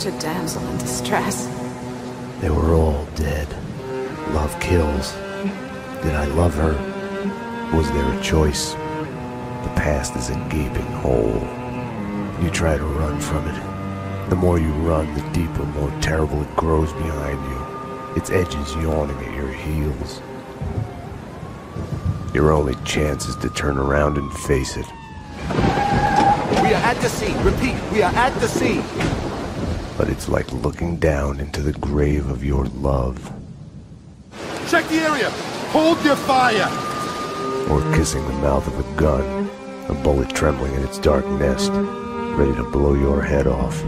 a damsel in distress. They were all dead. Love kills. Did I love her? Was there a choice? The past is a gaping hole. You try to run from it. The more you run, the deeper, more terrible it grows behind you. Its edges yawning at your heels. Your only chance is to turn around and face it. We are at the sea. Repeat, we are at the sea. But it's like looking down into the grave of your love. Check the area. Hold your fire. Or kissing the mouth of a gun, a bullet trembling in its dark nest, ready to blow your head off.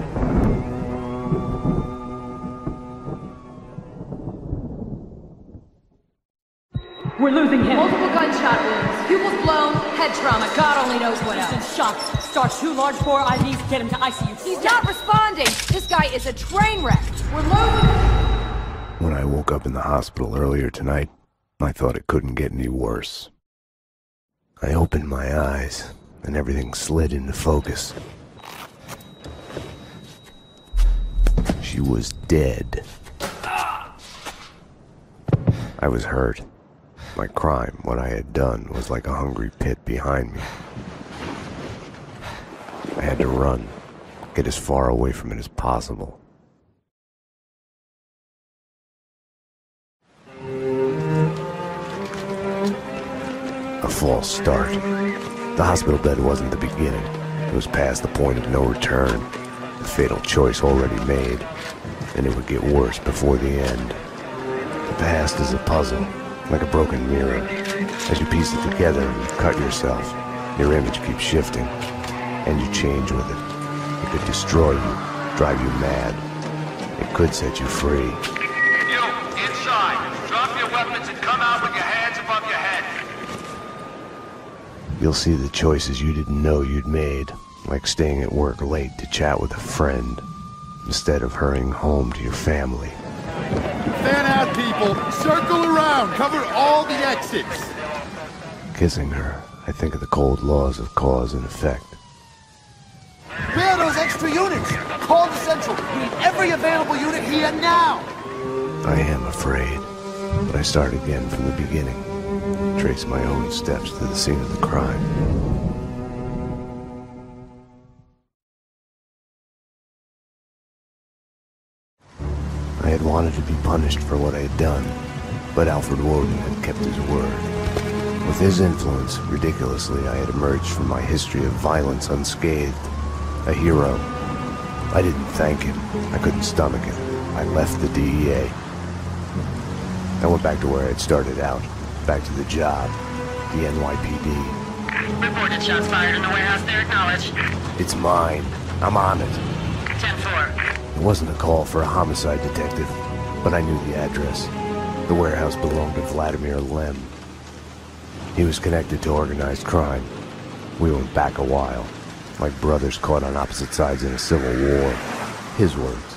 We're losing him. Multiple gunshot wounds. Pupils blown, head trauma, God only knows what else. Instant shock. Start 2 large bore IVs, get him to ICU. He's not responding. This guy is a train wreck. We're losing him. When I woke up in the hospital earlier tonight, I thought it couldn't get any worse. I opened my eyes, and everything slid into focus. She was dead. I was hurt. My crime, what I had done, was like a hungry pit behind me. I had to run, get as far away from it as possible. A false start. The hospital bed wasn't the beginning. It was past the point of no return. The fatal choice already made, and it would get worse before the end. The past is a puzzle, like a broken mirror. As you piece it together and cut yourself, your image keeps shifting, and you change with it. It could destroy you, drive you mad. It could set you free. You, inside. Drop your weapons and come out with your hands above your head. You'll see the choices you didn't know you'd made, like staying at work late to chat with a friend, instead of hurrying home to your family. Fan out, people. Circle around. Cover all the exits. Kissing her, I think of the cold laws of cause and effect. Where are those extra units? Call the Central. We need every available unit here now. I am afraid, but I start again from the beginning. Trace my own steps to the scene of the crime. I had wanted to be punished for what I had done, but Alfred Woden had kept his word. With his influence, ridiculously, I had emerged from my history of violence unscathed. A hero. I didn't thank him. I couldn't stomach it. I left the DEA. I went back to where I had started out. Back to the job. The NYPD. Reported shots fired in the warehouse there, acknowledged. It's mine. I'm on it. 10-4. It wasn't a call for a homicide detective, but I knew the address. The warehouse belonged to Vladimir Lem. He was connected to organized crime. We went back a while, like brothers caught on opposite sides in a civil war. His words.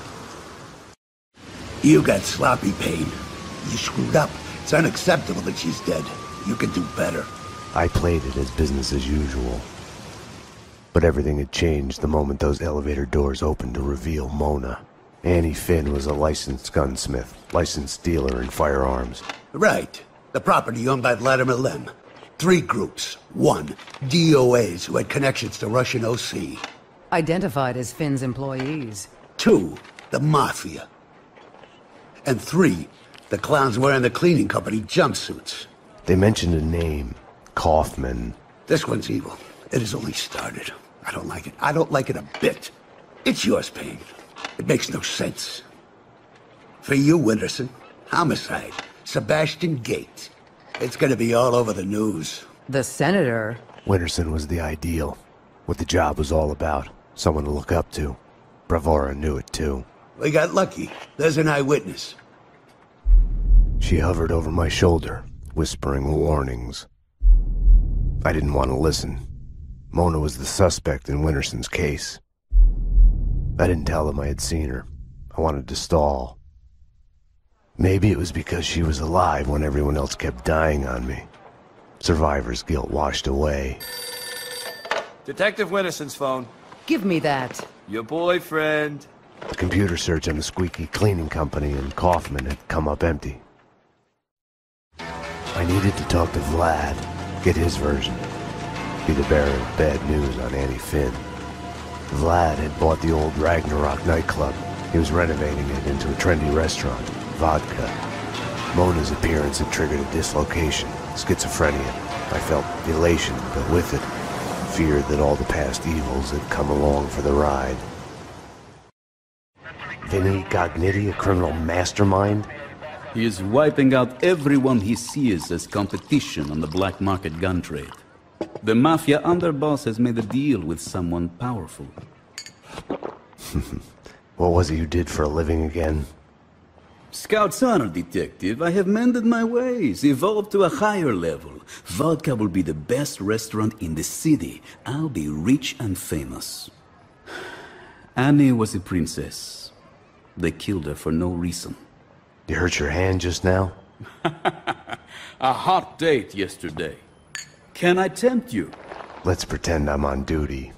You got sloppy, Payne. You screwed up. It's unacceptable that she's dead. You can do better. I played it as business as usual. But everything had changed the moment those elevator doors opened to reveal Mona. Annie Finn was a licensed gunsmith, licensed dealer in firearms. Right. The property owned by Vladimir Lem. 3 groups. 1, DOAs who had connections to Russian OC. Identified as Finn's employees. 2, the Mafia. And 3, the clowns wearing the cleaning company jumpsuits. They mentioned a name. Kaufman. This one's evil. It has only started. I don't like it. I don't like it a bit. It's yours, Payne. It makes no sense. For you, Winterson, homicide. Sebastian Gates. It's gonna be all over the news. The senator? Winterson was the ideal. What the job was all about. Someone to look up to. Bravura knew it too. We got lucky. There's an eyewitness. She hovered over my shoulder, whispering warnings. I didn't want to listen. Mona was the suspect in Winterson's case. I didn't tell them I had seen her. I wanted to stall. Maybe it was because she was alive when everyone else kept dying on me. Survivor's guilt washed away. Detective Winterson's phone. Give me that. Your boyfriend. The computer search on the Squeaky Cleaning Company and Kaufman had come up empty. I needed to talk to Vlad, get his version, be the bearer of bad news on Annie Finn. Vlad had bought the old Ragnarok nightclub. He was renovating it into a trendy restaurant, Vodka. Mona's appearance had triggered a dislocation, schizophrenia. I felt elation, but with it, fear that all the past evils had come along for the ride. Vinny Gognitti, a criminal mastermind? He is wiping out everyone he sees as competition on the black market gun trade. The Mafia underboss has made a deal with someone powerful. What was it you did for a living again? Scout's honor, detective. I have mended my ways, evolved to a higher level. Vodka will be the best restaurant in the city. I'll be rich and famous. Annie was a princess. They killed her for no reason. You hurt your hand just now? A hot date yesterday. Can I tempt you? Let's pretend I'm on duty.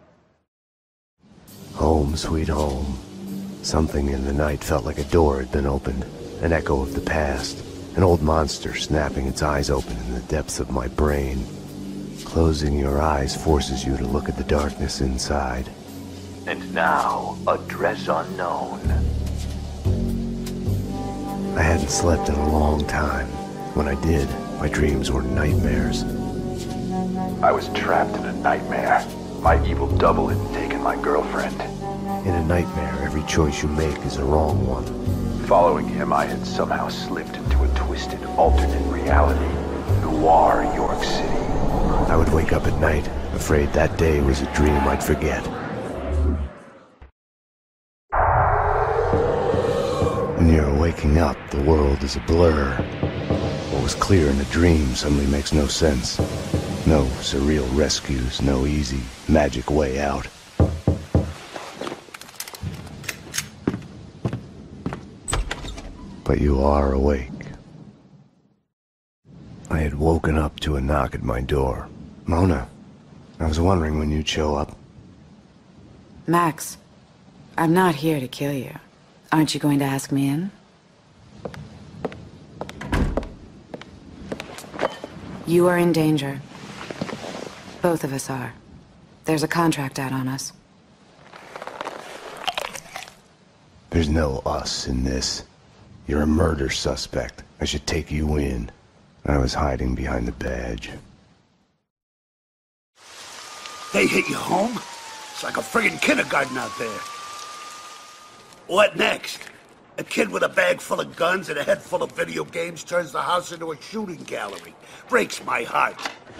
Home, sweet home. Something in the night felt like a door had been opened, an echo of the past, an old monster snapping its eyes open in the depths of my brain. Closing your eyes forces you to look at the darkness inside. And now, address unknown. I hadn't slept in a long time. When I did, my dreams were nightmares. I was trapped in a nightmare. My evil double had taken my girlfriend. In a nightmare, every choice you make is a wrong one. Following him, I had somehow slipped into a twisted alternate reality. Noir, York City. I would wake up at night, afraid that day was a dream I'd forget. When you're waking up, the world is a blur. What was clear in a dream suddenly makes no sense. No surreal rescues, no easy, magic way out. But you are awake. I had woken up to a knock at my door. Mona, I was wondering when you'd show up. Max, I'm not here to kill you. Aren't you going to ask me in? You are in danger. Both of us are. There's a contract out on us. There's no us in this. You're a murder suspect. I should take you in. I was hiding behind the badge. They hit you home? It's like a friggin' kindergarten out there. What next? A kid with a bag full of guns and a head full of video games turns the house into a shooting gallery. Breaks my heart.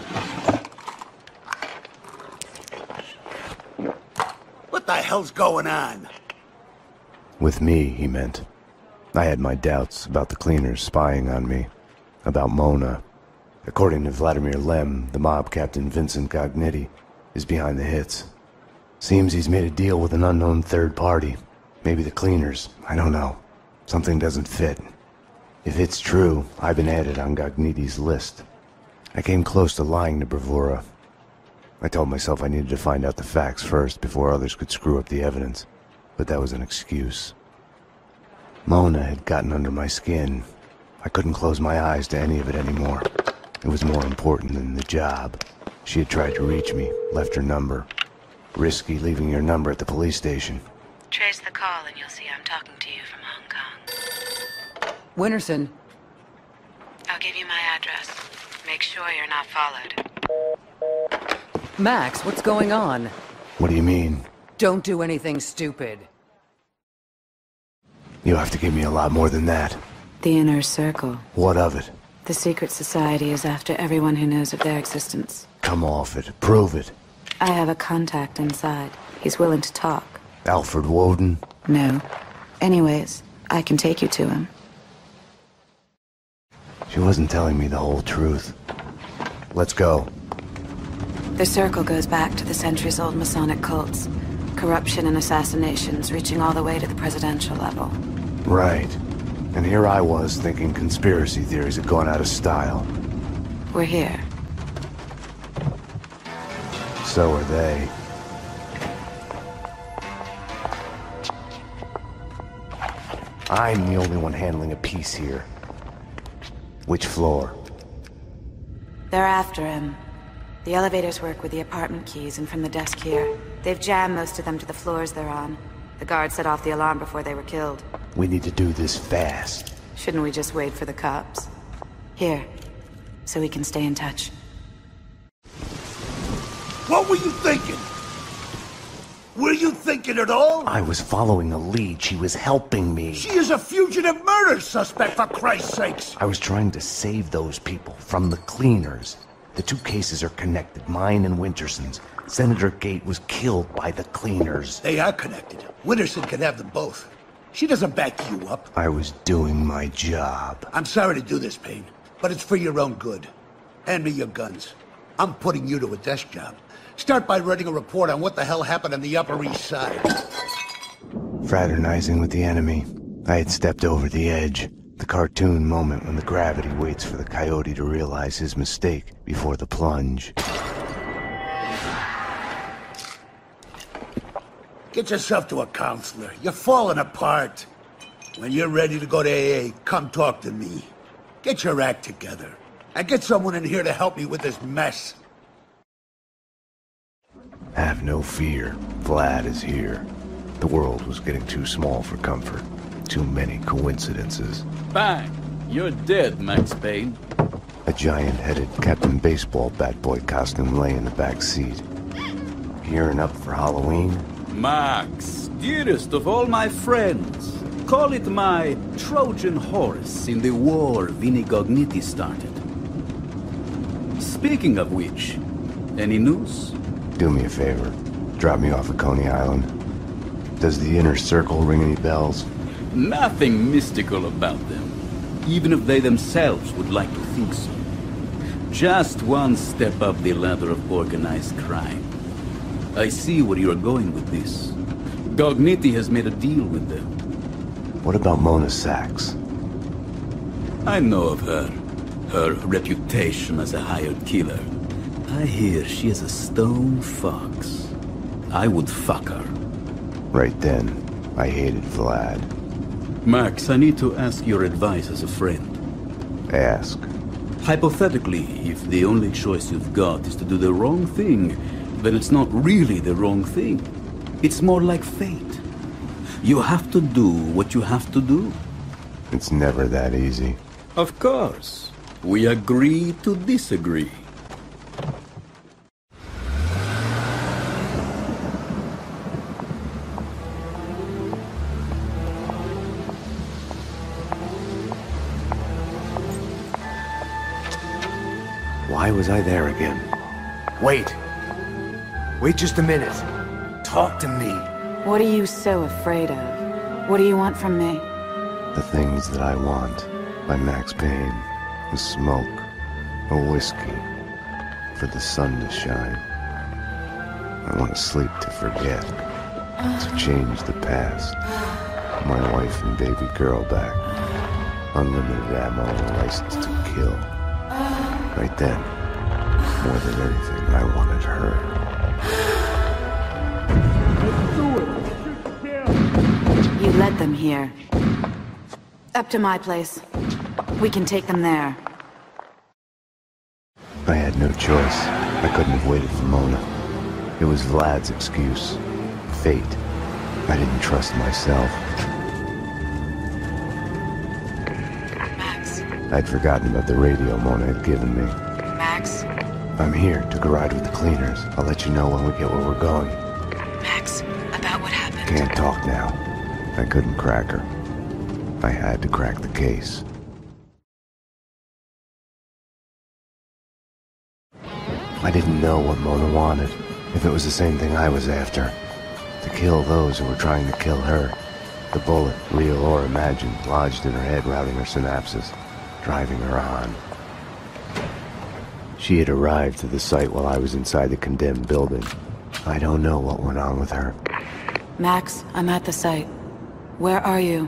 What the hell's going on? With me, he meant. I had my doubts about the cleaners spying on me. About Mona. According to Vladimir Lem, the mob captain Vincent Gognitti is behind the hits. Seems he's made a deal with an unknown third party. Maybe the cleaners. I don't know. Something doesn't fit. If it's true, I've been added on Gognitti's list. I came close to lying to Bravura. I told myself I needed to find out the facts first before others could screw up the evidence. But that was an excuse. Mona had gotten under my skin. I couldn't close my eyes to any of it anymore. It was more important than the job. She had tried to reach me, left her number. Risky leaving your number at the police station. Trace the call and you'll see I'm talking to you from Hong Kong. Winterson. I'll give you my address. Make sure you're not followed. Max, what's going on? What do you mean? Don't do anything stupid. You have to give me a lot more than that. The Inner Circle. What of it? The secret society is after everyone who knows of their existence. Come off it. Prove it. I have a contact inside. He's willing to talk. Alfred Woden? No. Anyways, I can take you to him. She wasn't telling me the whole truth. Let's go. The Circle goes back to the centuries-old Masonic cults. Corruption and assassinations reaching all the way to the presidential level. Right. And here I was thinking conspiracy theories had gone out of style. We're here. So are they. I'm the only one handling a piece here. Which floor? They're after him. The elevators work with the apartment keys and from the desk here. They've jammed most of them to the floors they're on. The guards set off the alarm before they were killed. We need to do this fast. Shouldn't we just wait for the cops? Here, so we can stay in touch. What were you thinking? Were you thinking at all? I was following a lead. She was helping me. She is a fugitive murder suspect, for Christ's sakes! I was trying to save those people from the cleaners. The two cases are connected, mine and Winterson's. Senator Gate was killed by the cleaners. They are connected. Winterson can have them both. She doesn't back you up. I was doing my job. I'm sorry to do this, Payne, but it's for your own good. Hand me your guns. I'm putting you to a desk job. Start by writing a report on what the hell happened on the Upper East Side. Fraternizing with the enemy. I had stepped over the edge. The cartoon moment when the gravity waits for the coyote to realize his mistake before the plunge. Get yourself to a counselor. You're falling apart. When you're ready to go to AA, come talk to me. Get your act together. And get someone in here to help me with this mess. Have no fear. Vlad is here. The world was getting too small for comfort. Too many coincidences. Bang! You're dead, Max Payne. A giant-headed Captain Baseball bat boy costume lay in the back seat. Gearing up for Halloween? Max, dearest of all my friends. Call it my Trojan horse in the war Vinnie Gognitti started. Speaking of which, any news? Do me a favor. Drop me off at Coney Island. Does the inner circle ring any bells? Nothing mystical about them, even if they themselves would like to think so. Just one step up the ladder of organized crime. I see where you're going with this. Gognitti has made a deal with them. What about Mona Sachs? I know of her. Her reputation as a hired killer. I hear she is a stone fox. I would fuck her. Right then, I hated Vlad. Max, I need to ask your advice as a friend. Ask. Hypothetically, if the only choice you've got is to do the wrong thing, then it's not really the wrong thing. It's more like fate. You have to do what you have to do. It's never that easy. Of course. We agree to disagree. Why was I there again? Wait. Wait just a minute. Talk to me. What are you so afraid of? What do you want from me? The Things That I Want by Max Payne. A smoke, a whiskey, for the sun to shine. I want to sleep to forget, to change the past. My wife and baby girl back. Unlimited ammo and a license to kill. Right then, more than anything, I wanted her. You led them here. Up to my place. We can take them there. I had no choice. I couldn't have waited for Mona. It was Vlad's excuse. Fate. I didn't trust myself. Max. I'd forgotten about the radio Mona had given me. Max. I'm here. Took a ride with the cleaners. I'll let you know when we get where we're going. Max, about what happened. Can't talk now. I couldn't crack her. I had to crack the case. I didn't know what Mona wanted, if it was the same thing I was after. To kill those who were trying to kill her. The bullet, real or imagined, lodged in her head, routing her synapses, driving her on. She had arrived to the site while I was inside the condemned building. I don't know what went on with her. Max, I'm at the site. Where are you?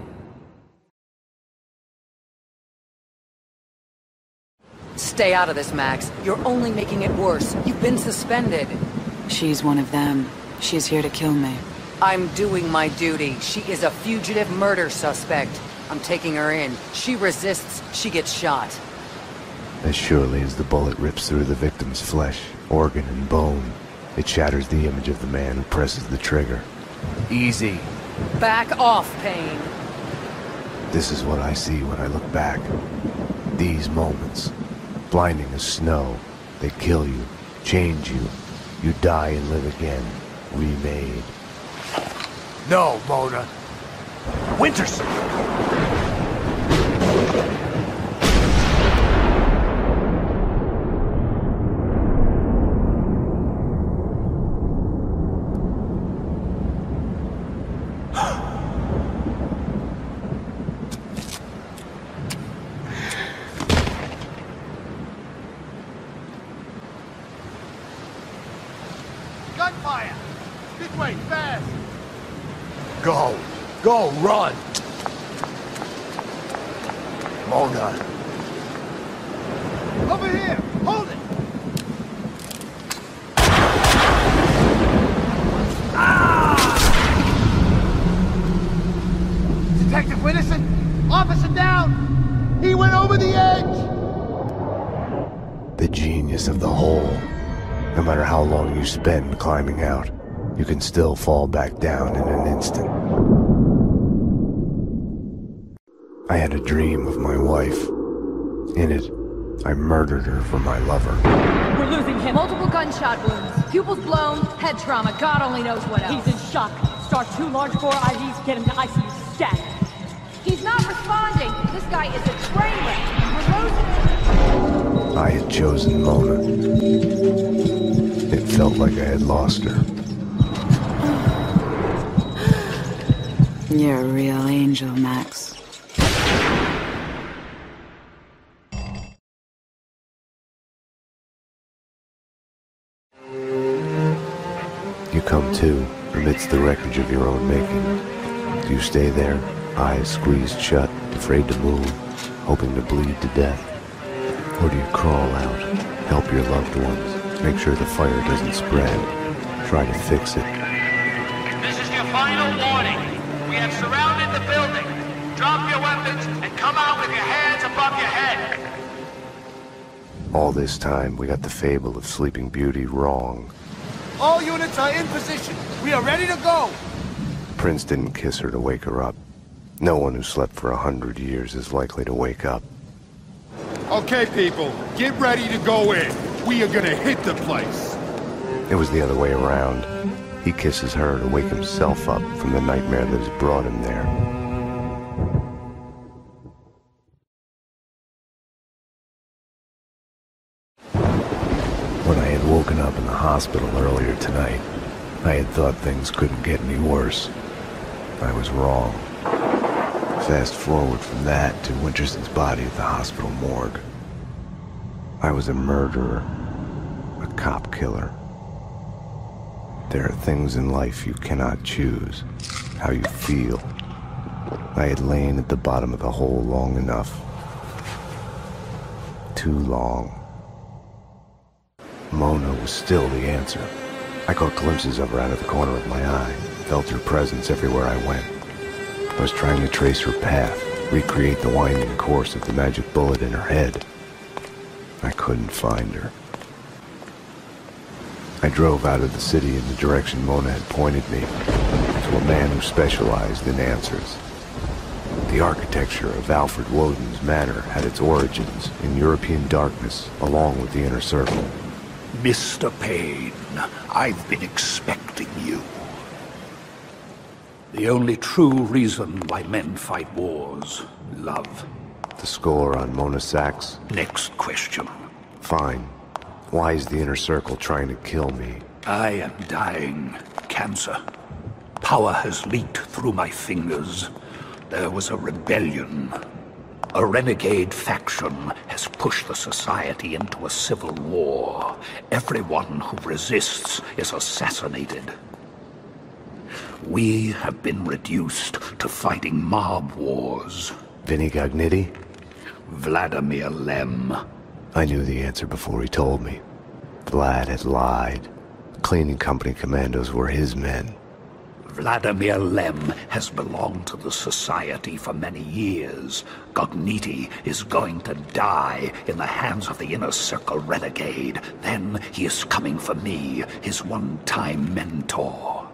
Stay out of this, Max. You're only making it worse. You've been suspended. She's one of them. She's here to kill me. I'm doing my duty. She is a fugitive murder suspect. I'm taking her in. She resists, she gets shot. As surely as the bullet rips through the victim's flesh, organ, and bone, it shatters the image of the man who presses the trigger. Easy. Back off, Payne. This is what I see when I look back. These moments. Blinding as snow. They kill you, change you. You die and live again. Remade. No, Mona. Winterson! Gunfire! This way, fast! Go! Go, run! Mona. Over here! Hold it! Detective Winterson! Officer down! He went over the edge! The genius of the hole. No matter how long you spend climbing out, you can still fall back down in an instant. I had a dream of my wife. In it, I murdered her for my lover. We're losing him. Multiple gunshot wounds. Pupils blown, head trauma, God only knows what else. He's in shock. Start 2 large bore IVs, get him to ICU stat. He's not responding. This guy is a train wreck. We're losing him. I had chosen Mona. It felt like I had lost her. You're a real angel, Max. You come to, amidst the wreckage of your own making. Do you stay there, eyes squeezed shut, afraid to move, hoping to bleed to death? Or do you crawl out, help your loved ones, make sure the fire doesn't spread, try to fix it? This is your final warning. We have surrounded the building. Drop your weapons and come out with your hands above your head. All this time, we got the fable of Sleeping Beauty wrong. All units are in position. We are ready to go. Prince didn't kiss her to wake her up. No one who slept for 100 years is likely to wake up. Okay, people, get ready to go in. We are gonna hit the place. It was the other way around. He kisses her to wake himself up from the nightmare that has brought him there. When I had woken up in the hospital earlier tonight, I had thought things couldn't get any worse. I was wrong. Fast forward from that to Winterson's body at the hospital morgue. I was a murderer, a cop killer. There are things in life you cannot choose, how you feel. I had lain at the bottom of the hole long enough. Too long. Mona was still the answer. I caught glimpses of her out of the corner of my eye, felt her presence everywhere I went. I was trying to trace her path, recreate the winding course of the magic bullet in her head. I couldn't find her. I drove out of the city in the direction Mona had pointed me, to a man who specialized in answers. The architecture of Alfred Woden's manor had its origins in European darkness, along with the Inner Circle. Mr. Payne, I've been expecting you. The only true reason why men fight wars, love. The score on Mona Sachs? Next question. Fine. Why is the Inner Circle trying to kill me? I am dying. Cancer. Power has leaked through my fingers. There was a rebellion. A renegade faction has pushed the society into a civil war. Everyone who resists is assassinated. We have been reduced to fighting mob wars. Vinnie Gognitti? Vladimir Lem. I knew the answer before he told me. Vlad had lied. Cleaning company commandos were his men. Vladimir Lem has belonged to the Society for many years. Cogniti is going to die in the hands of the Inner Circle renegade. Then he is coming for me, his one-time mentor.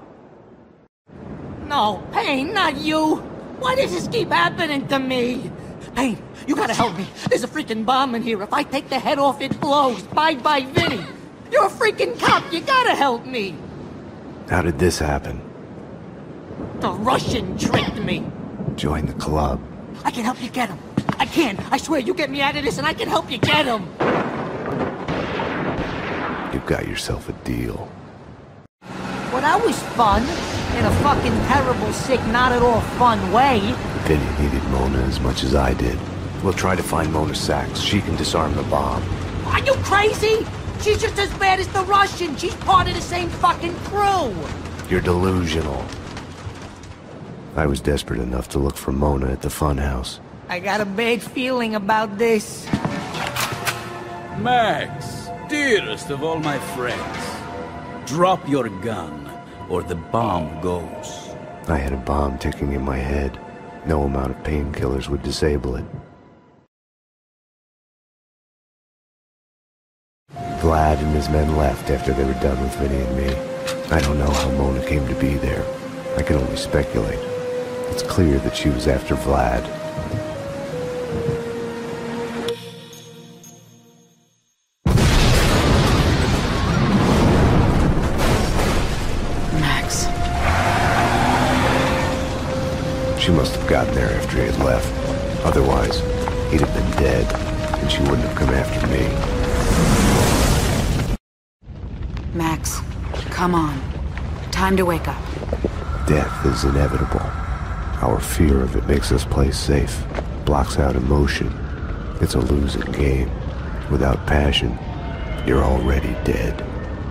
No, Payne, not you! Why does this keep happening to me? Payne, you gotta help me. There's a freaking bomb in here. If I take the head off, it blows. Bye-bye, Vinny. You're a freaking cop. You gotta help me. How did this happen? The Russian tricked me. Join the club. I can help you get him. I can. I swear, you get me out of this and I can help you get him. You've got yourself a deal. Well, that was fun. In a fucking terrible, sick, not at all fun way. Vinny needed Mona as much as I did. We'll try to find Mona Sachs. She can disarm the bomb. Are you crazy? She's just as bad as the Russian. She's part of the same fucking crew. You're delusional. I was desperate enough to look for Mona at the funhouse. I got a bad feeling about this. Max, dearest of all my friends, drop your gun, or the bomb goes. I had a bomb ticking in my head. No amount of painkillers would disable it. Vlad and his men left after they were done with Vinny and me. I don't know how Mona came to be there. I can only speculate. It's clear that she was after Vlad. Max. She must have gotten there after he had left. Otherwise, he'd have been dead, and she wouldn't have come after me. Max, come on. Time to wake up. Death is inevitable. Our fear of it makes us play safe, blocks out emotion. It's a losing game. Without passion, you're already dead.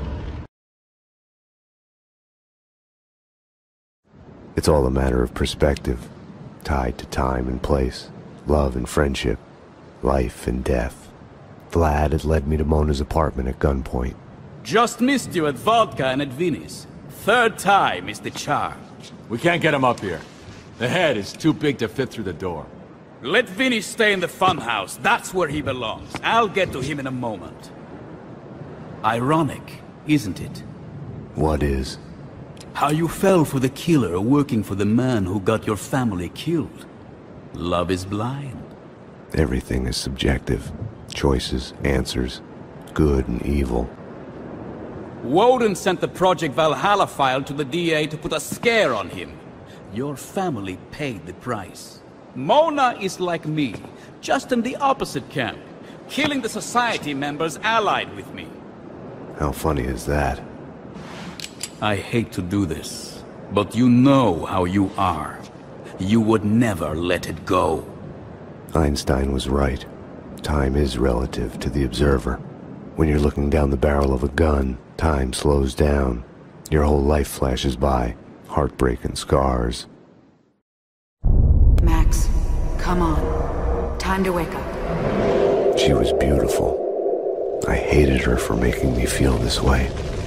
It's all a matter of perspective, tied to time and place, love and friendship, life and death. Vlad had led me to Mona's apartment at gunpoint. Just missed you at Vodka and at Vinny's. Third time is the charm. We can't get him up here. The head is too big to fit through the door. Let Vinny stay in the funhouse. That's where he belongs. I'll get to him in a moment. Ironic, isn't it? What is? How you fell for the killer working for the man who got your family killed. Love is blind. Everything is subjective. Choices, answers, good and evil. Woden sent the Project Valhalla file to the DA to put a scare on him. Your family paid the price. Mona is like me, just in the opposite camp, killing the Society members allied with me. How funny is that? I hate to do this, but you know how you are. You would never let it go. Einstein was right. Time is relative to the observer. When you're looking down the barrel of a gun, time slows down. Your whole life flashes by. Heartbreak and scars. Max, come on. Time to wake up. She was beautiful. I hated her for making me feel this way.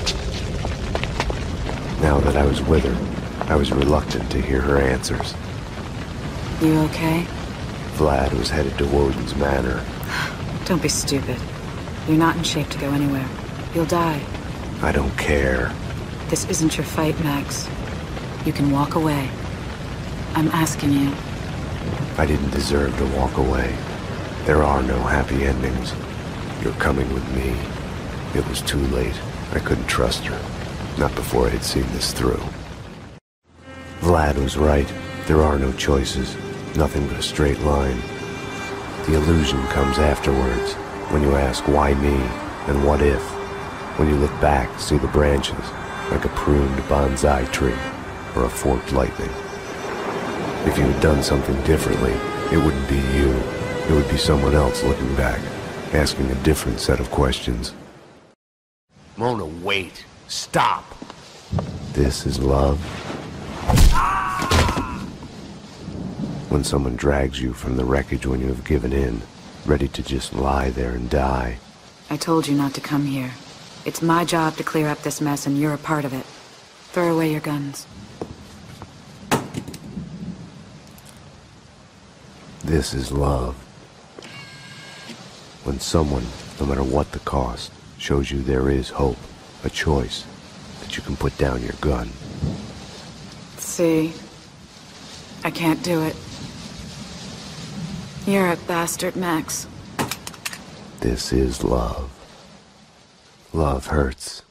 Now that I was with her, I was reluctant to hear her answers. You okay? Vlad was headed to Woden's manor. Don't be stupid. You're not in shape to go anywhere. You'll die. I don't care. This isn't your fight, Max. You can walk away. I'm asking you. I didn't deserve to walk away. There are no happy endings. You're coming with me. It was too late. I couldn't trust her. Not before I had seen this through. Vlad was right. There are no choices. Nothing but a straight line. The illusion comes afterwards, when you ask why me, and what if. When you look back, see the branches, like a pruned bonsai tree, or a forked lightning. If you had done something differently, it wouldn't be you. It would be someone else looking back, asking a different set of questions. Mona, wait. Stop. This is love. When someone drags you from the wreckage when you have given in, ready to just lie there and die. I told you not to come here. It's my job to clear up this mess, and you're a part of it. Throw away your guns. This is love. When someone, no matter what the cost, shows you there is hope, a choice, that you can put down your gun. See? I can't do it. You're a bastard, Max. This is love. Love hurts.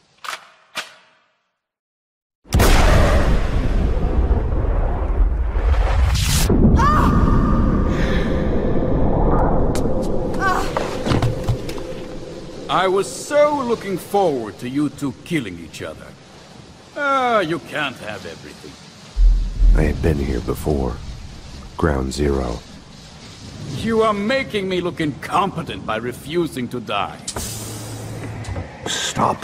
I was so looking forward to you two killing each other. You can't have everything. I had been here before. Ground Zero. You are making me look incompetent by refusing to die. Stop.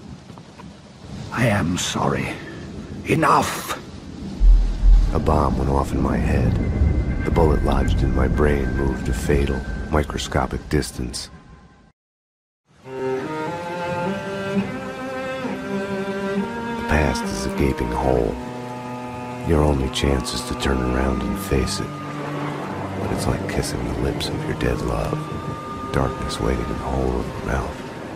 I am sorry. Enough! A bomb went off in my head. The bullet lodged in my brain moved a fatal, microscopic distance. The past is a gaping hole. Your only chance is to turn around and face it. But it's like kissing the lips of your dead love. Darkness waiting in the hole of your mouth.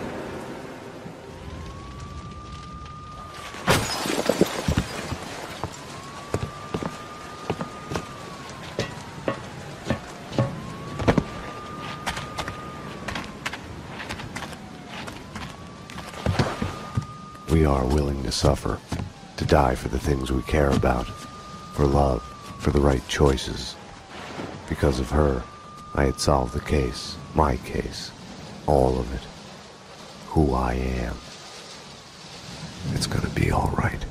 We are willing to suffer, to die for the things we care about, for love, for the right choices. Because of her, I had solved the case, my case, all of it, who I am. It's gonna be all right.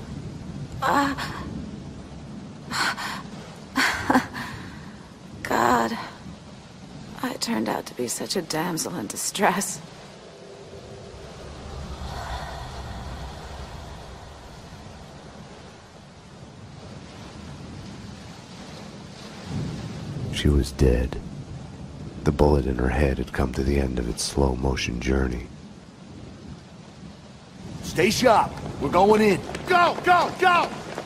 God, I turned out to be such a damsel in distress. She was dead. The bullet in her head had come to the end of its slow-motion journey. Stay sharp. We're going in. Go, go, go!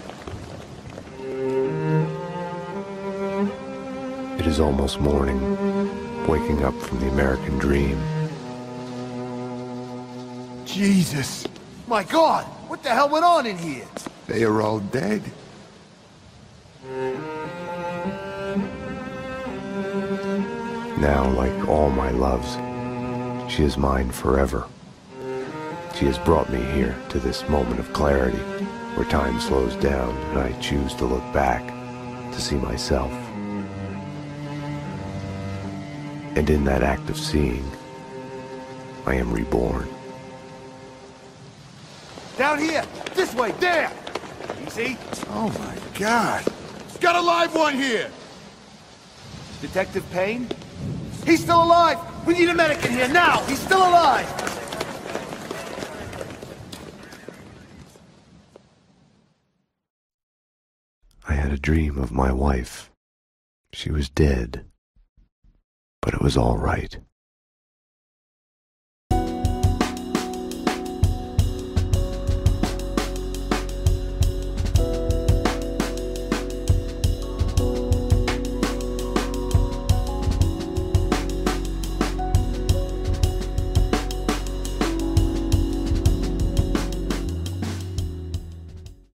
It is almost morning, waking up from the American dream. Jesus. My God, what the hell went on in here? They are all dead. Now, like all my loves, she is mine forever. She has brought me here to this moment of clarity, where time slows down and I choose to look back, to see myself. And in that act of seeing, I am reborn. Down here! This way! There! Easy. Oh my God. Got a live one here! Detective Payne? He's still alive! We need a medic in here now! He's still alive! I had a dream of my wife. She was dead, but it was all right.